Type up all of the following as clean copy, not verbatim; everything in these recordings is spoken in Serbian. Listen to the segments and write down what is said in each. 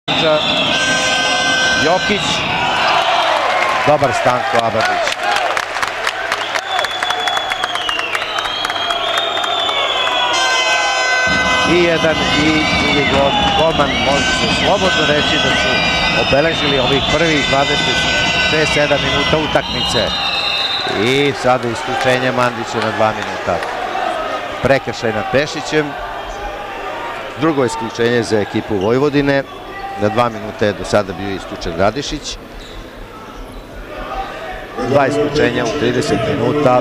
Jokić, dobar Stanko Ababić. I jedan i drugi golman, može se slobodno reći da su obeležili ovih prvih 26-7 minuta utakmice. I sada isključenje Mandića na 2 minuta. Prekršaj nad Pešićem. Drugo isključenje za ekipu Vojvodine. Na 2 minuta je do sada bio isključen Radišić. 2 isključenja u 30 minuta.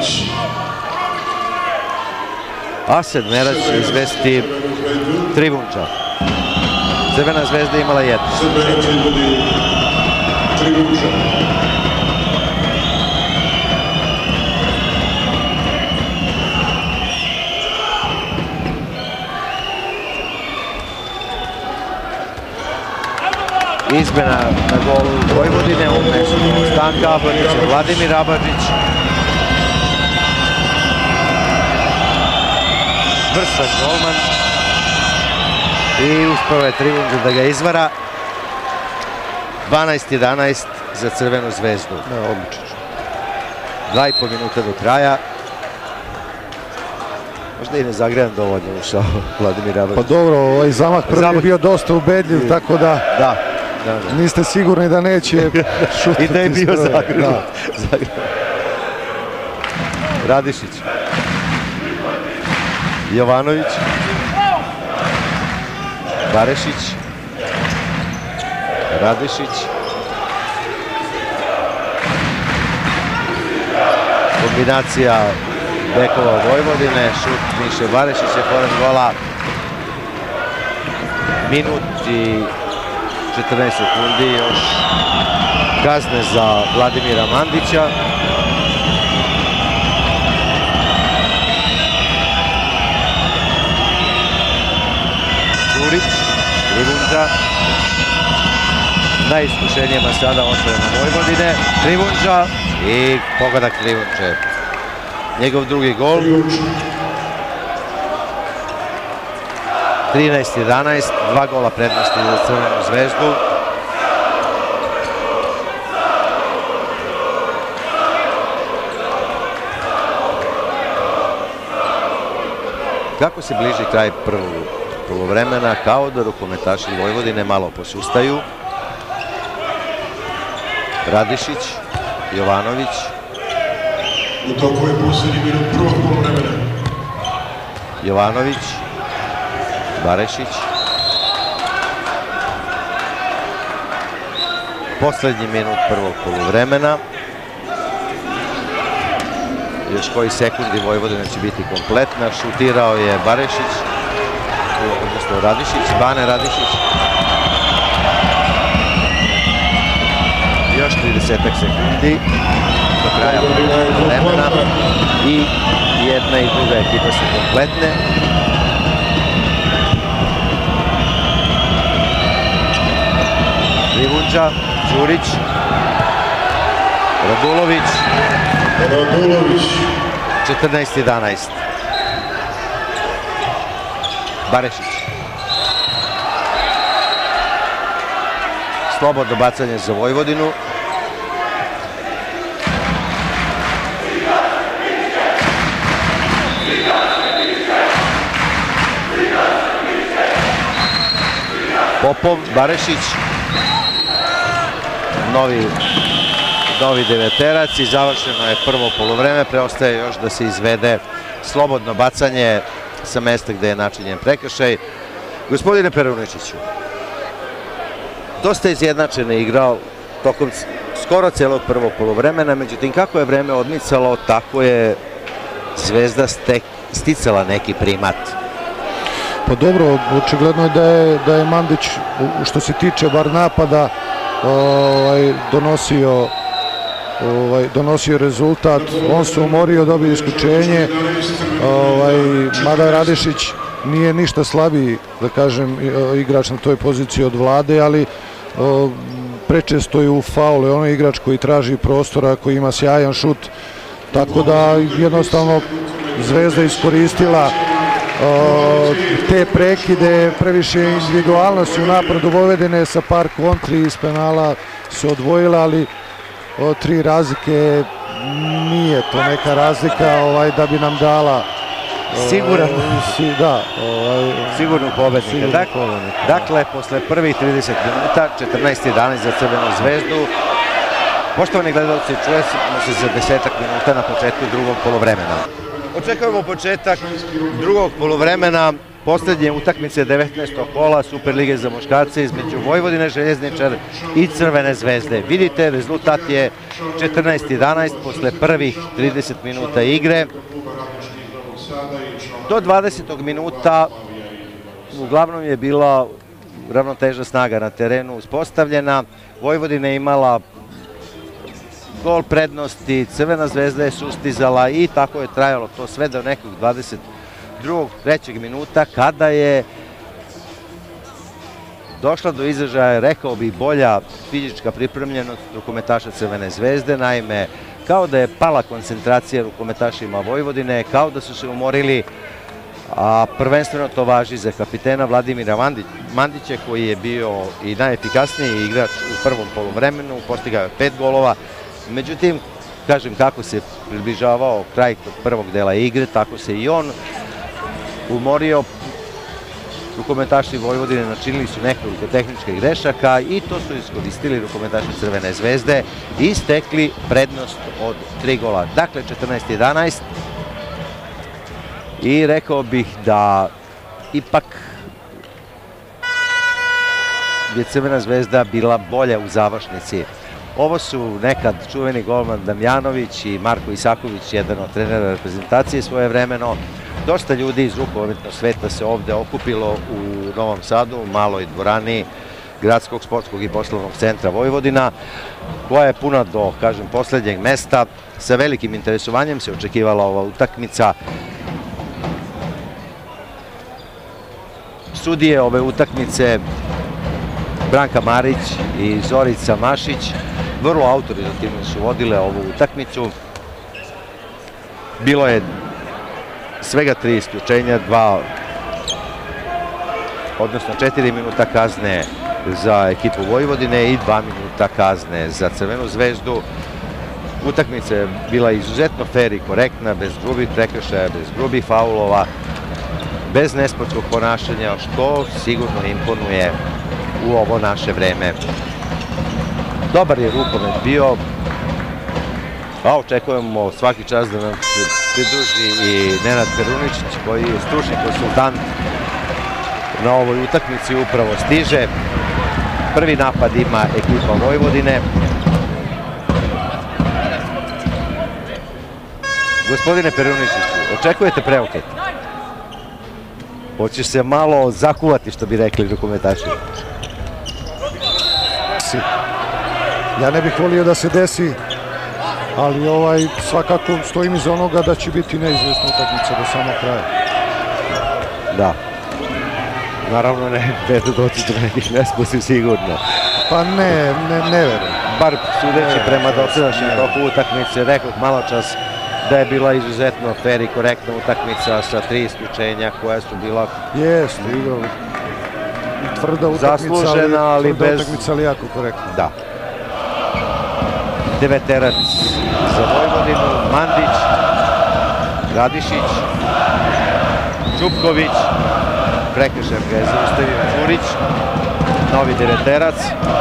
A sedmerac će izvesti Trivundža. Crvena zvezda imala jedno. Izmena na golu Vojvodine, umesto Stanka Ababića, Vladimir Ababić. Vrsan golman. I uspeo je Trivundža da ga izvara. 12-11 za Crvenu zvezdu. Odlično. 2,5 minuta do kraja. Možda i ne zagrevam dovoljno ušao Vladimir Ababić. Pa dobro, ovaj zamah prvi je bio dosta ubedljiv, tako da niste sigurni da neće šutiti. I da je bio zagrevan. Radišić. Jovanović. Barešić. Radišić. Kombinacija bekova Vojvodine, šut Miše Barešića pored gola. Minut i 14 sekundi još kazne za Vladimira Mandića. Đurić, Trivundža. Na iskušenjima sada otvoreno Vojvodine. Trivundža i pogodak Trivundže. Njegov drugi gol. 13-11, 2 gola prednosti za Crvenu zvezdu. Kako se bliži kraj prvog poluvremena, kao da rukometaši Vojvodine malo posustaju. Radišić, Jovanović. U toku je posljednji minut prvog poluvremena. Jovanović, Barešić. Poslednji minut prvog poluvremena. Još koji sekundi Vojvodina će biti kompletna. Šutirao je Barešić, odnosno Radišić, Bane Radišić. Još 30 sekundi do kraja vremena i jedna i druga ekipa su kompletne. Trivundža, Đurić, Radulović. 14-11. Barešić. Slobodno bacanje za Vojvodinu. Popov, Barešić. Novi deveterac i završeno je prvo poluvreme. Preostaje još da se izvede slobodno bacanje sa mesta gde je načinjen prekršaj. Gospodine Peruničiću, dosta izjednačeno je igrao tokom skoro celog prvog poluvremena, međutim kako je vreme odmicalo, tako je Zvezda sticala neki primat. Pa dobro, očigledno je da je Mandić, što se tiče bar napada, donosio rezultat. On se umorio, dobio isključenje, mada Radišić nije ništa slabiji, da kažem, igrač na toj poziciji od Vlade, ali prečesto je u faule. On je igrač koji traži prostora, koji ima sjajan šut, tako da jednostavno Zvezda iskoristila te prekide, previše individualnosti u napadu Vojvodine, sa par kontri iz penala se odvojila, ali 3 razlike nije to neka razlika da bi nam dala sigurnu pobednika. Dakle, posle prvih 30 minuta, 14:11 za Crvenu zvezdu. Poštovani gledalci, čujemo se za 10 minuta na početku drugog polovremena. Očekujemo početak drugog polovremena poslednje utakmice 19. kola Superlige za muškarce između Vojvodine Željezničar i Crvene zvezde. Vidite, rezultat je 14:11 posle prvih 30 minuta igre. Do 20. minuta uglavnom je bila ravnoteža snaga na terenu uspostavljena. Vojvodina je imala gol prednosti, Crvena zvezda je sustizala i tako je trajalo to sve do nekog 22. 3. minuta kada je došla do izražaja, rekao bih, bolja fizička pripremljenost rukometaša Crvene zvezde. Naime, kao da je pala koncentracija rukometašima Vojvodine, kao da su se umorili, a prvenstveno to važi za kapitena Vladimira Mandića, koji je bio i najefikasniji igrač u prvom poluvremenu, postigao je 5 golova. Međutim, kažem, kako se približavao kraj prvog dela igre, tako se i on umorio. Rukometaši Vojvodine načinili su nekoliko tehničkih grešaka i to su iskoristili rukometaši Crvene zvezde i stekli prednost od 3 gola. Dakle, 14:11 i rekao bih da ipak je Crvena zvezda bila bolja u završnici. Ovo su nekad čuveni golman Damjanović i Marko Isaković, jedan od trenera reprezentacije svojevremeno. Dosta ljudi iz rukometnog sveta se ovde okupilo u Novom Sadu, u maloj dvorani Gradskog sportskog i poslovnog centra Vojvodina, koja je puna do, kažem, poslednjeg mesta. Sa velikim interesovanjem se očekivala ova utakmica. Sudije ove utakmice, Branka Marić i Zorica Mašić, vrlo autoritativno su vodile ovu utakmicu. Bilo je svega 3 isključenja, 4 minuta kazne za ekipu Vojvodine i 2 minuta kazne za Crvenu zvezdu. Utakmica je bila izuzetno fer i korektna, bez grubih prekršaja, bez grubih faulova, bez nesportskog ponašanja, što sigurno imponuje u ovo naše vreme. Dobar je rukomet bio, a očekujemo svaki čas da nam se pridruži i Nenad Peruničić, koji je stručni konsultant na ovoj utakmici, upravo stiže. Prvi napad ima ekipa Vojvodine. Gospodine Peruničiću, očekujete preokret? Hoće se malo zakuvati, što bi rekli rukometaši. Ja ne bih volio da se desi, ali svakako stojim iza onoga da će biti neizvesna utakmica do samog kraja. Da. Naravno ne doći do nekih nesposi sigurno. Pa ne verujem. Bar sudeći prema dosadašnjem toku utakmice, rekao malo čas da je bila izuzetno fer i korektna utakmica sa 3 isključenja koja su bila... Jeste, tvrda utakmica, zaslužena, ali bez... ali jako korektna. Da. Deveterac za Vojvodinu, Mandić, Radišić, Čupković, prekršajem ga je zaustavio Ćurić, novi deveterac,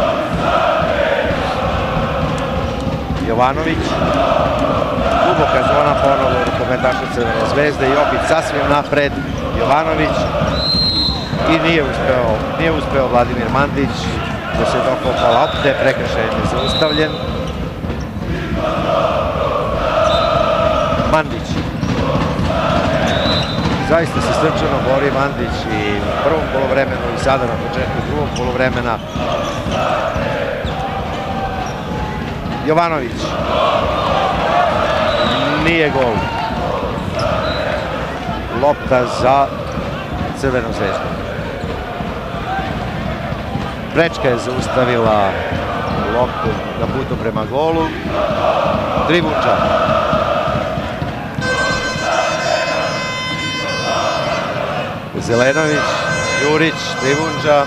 Jovanović, duboka zona ponovo rukometaša Crvene zvezde i opet sasvim napred Jovanović i nije uspeo Vladimir Mandić da se dokopa lopte, prekršaj je zaustavljen. Mandić. Zaista se srčano bori Mandić i u prvom polovremenu i sada na početku drugog polovremena. Jovanović. Nije gol. Lopta za Crvenu zvezdu. Brečka je zaustavila loptu na putu prema golu. Tribunča. Zelenović, Đurić, Trivundža.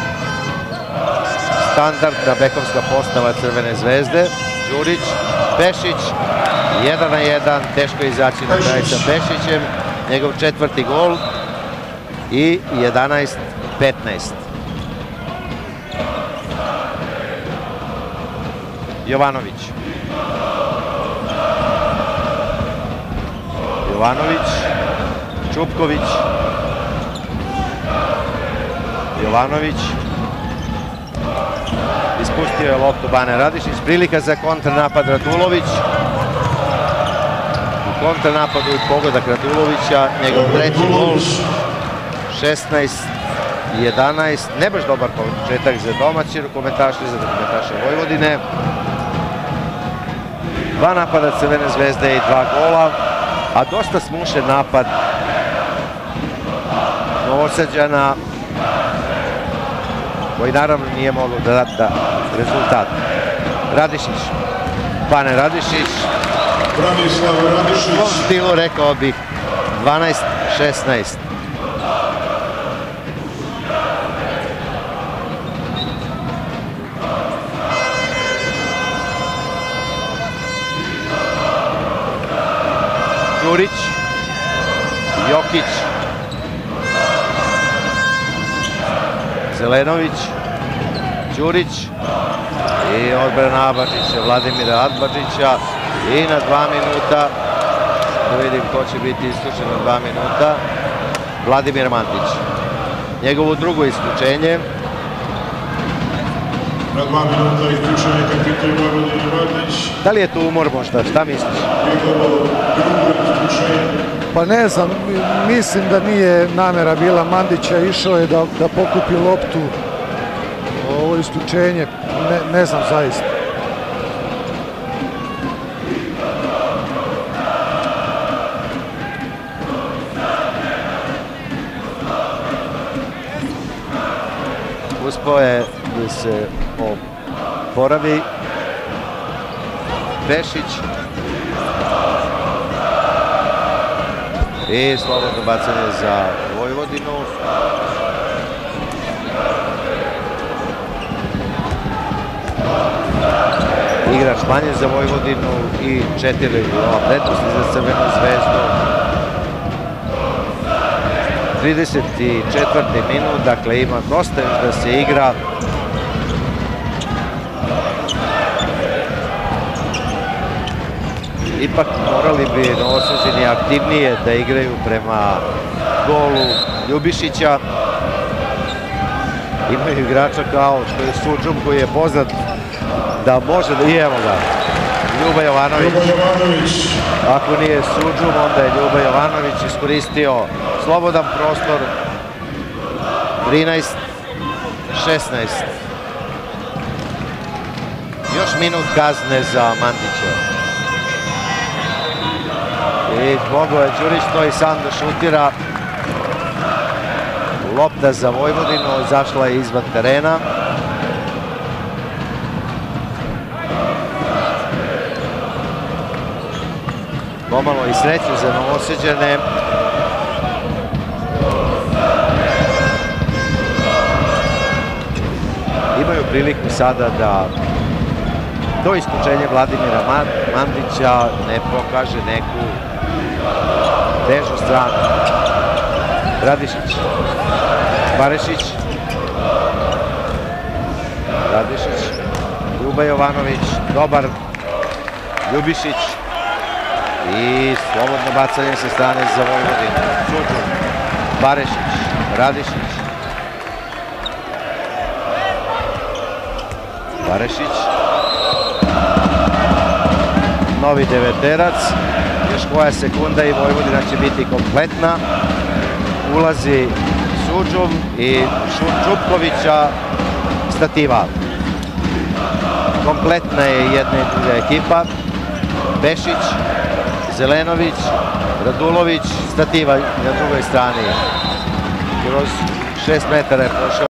Standardna bekovska postava Crvene zvezde. Đurić, Pešić, 1-1, teško je izaći na kraj sa Pešićem. Njegov 4. gol i 11-15. Jovanović. Jovanović, Čupković. Jovanović. Ispustio je loptu Bane Radišić. Prilika za kontranapad Radulović. U kontranapadu i pogodak Radulovića. Njegov 3. gol. 16-11. Ne baš dobar početak za domaći rukometaše, za rukometaše Vojvodine. 2 napada Crvene zvezde i 2 gola. A dosta smušen napad Novosađana, koji naravno nije mogao da da rezultat. Radišić, Bane Radišić. Branislav Radišić. U ovom stilu rekao bih 12-16. Đurić, Jokić, Zelenović, Đurić i odbrana Adbačića, Vladimira Adbačića. I na 2 minuta, da vidim ko će biti isključen na 2 minuta, Vladimir Mandić. Njegovo drugo isključenje. Na 2 minuta isključenje kapitan Vojvodine Mandić. Da li je to umor možda? Šta misliš? Njegovo drugo isključenje. Pa ne znam, mislim da nije namera bila Mandića, išao je da pokupi loptu. Ovo isključenje, ne znam zaista. Uspeo je da se oporavi Pešić. I slobodno bacanje za Vojvodinu. Igrač manje za Vojvodinu i 4 gola prednosti za Crvenu zvezdu. 34. minut, dakle ima dosta još da se igra. Ipak morali bi Novosađani aktivnije da igraju prema golu Ljubišića. Imaju igrača kao što je Suđum, koji je poznat da može da... I evo ga, Ljuba Jovanović. Ako nije Suđum, onda je Ljuba Jovanović iskoristio slobodan prostor. 13-16. Još minut kazne za Mandića. I mogao je Đurić to i sam da šutira. Lopta za Vojvodinu, zašla je izvan terena. Pomalo i sreću za Novosađane. Imaju priliku sada da to isključenje Vladimira Mandića ne pokaže neku težu stranu. Radišić, Barišić, Radišić, Ljuba Jovanović, dobar Ljubišić i slobodno bacanje sa strane za Vojvodinu. Suđum, Barišić, Radišić, Barišić, novi deveterac. Još koja sekunda i Vojvodina će biti kompletna. Ulazi Suđum i Čupkovića stativa. Kompletna je jedna i druga ekipa. Pešić, Zelenović, Radulović, stativa na drugoj strani. Kroz 6 metara je prošao.